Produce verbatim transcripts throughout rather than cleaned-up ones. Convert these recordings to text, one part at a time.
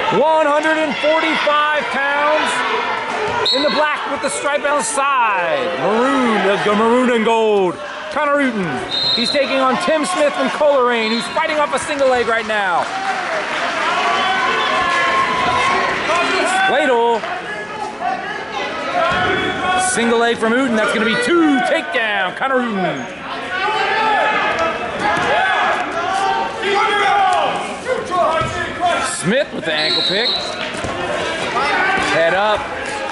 one hundred forty-five pounds in the black with the stripe on the side. Maroon, the maroon and gold. Connor Uten. He's taking on Tim Smith from Coleraine, who's fighting off a single leg right now. Ladle. Single leg from Uten. That's going to be two takedown. Connor Uten. Smith with the ankle pick. Head up.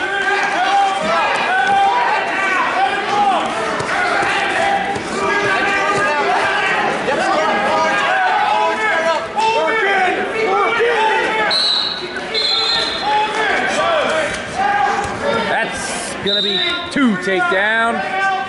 That's gonna be two takedown.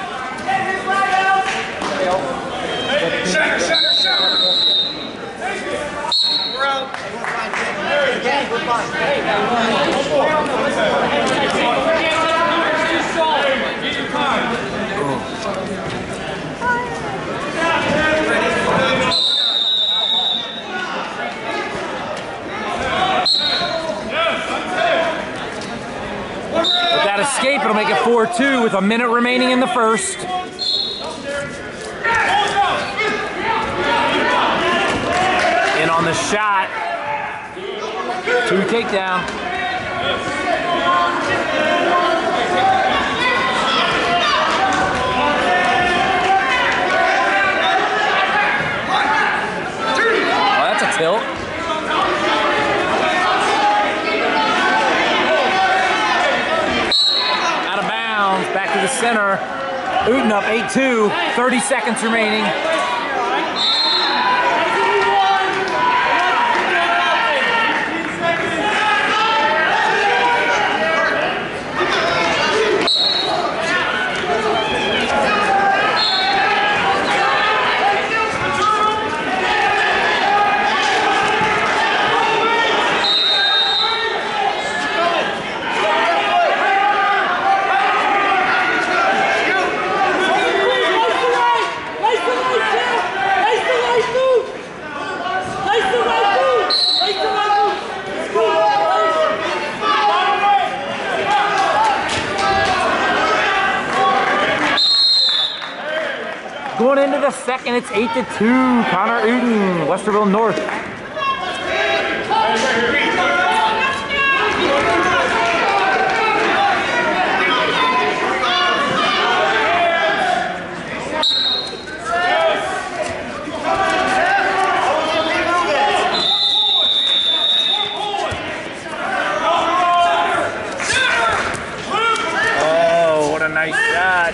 With that escape, it'll make it four two with a minute remaining in the first. In on the shot. Two takedown. Oh, that's a tilt. Out of bounds, back to the center. Uten up eight two, thirty seconds remaining. Going into the second, it's eight to two. Connor Uten, Westerville North. Oh, what a nice shot.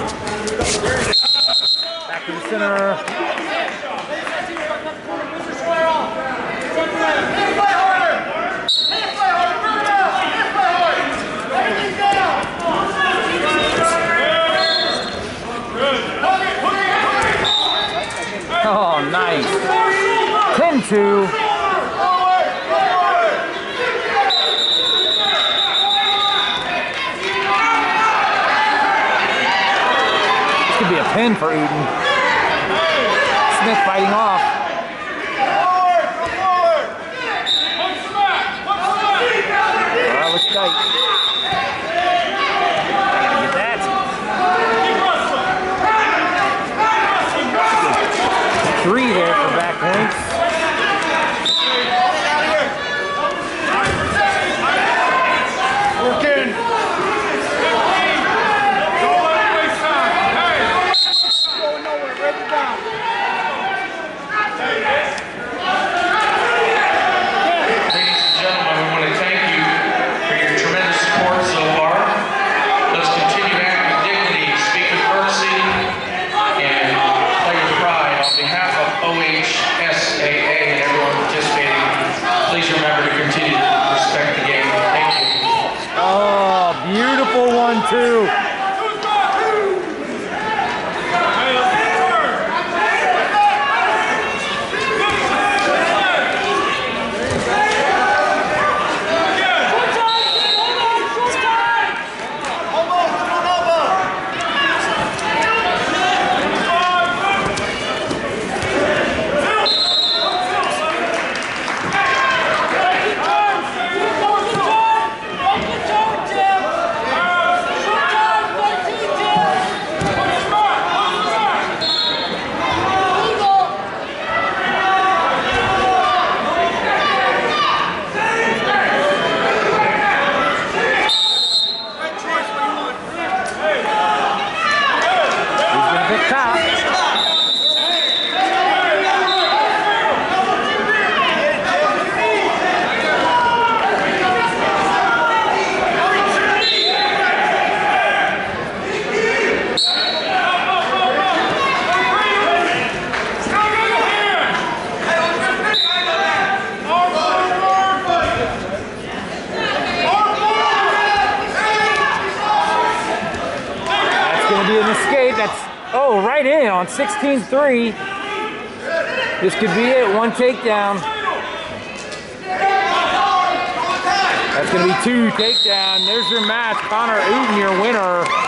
Back to the center. Oh, nice. ten two. This could be a pin for Uten. Smith fighting off. That looks tight. Get that. Three there for back points. Working. Going nowhere. Break it down. go right in on sixteen three. This could be it, one takedown. That's gonna be two takedown. There's your match. Connor Uten, your winner.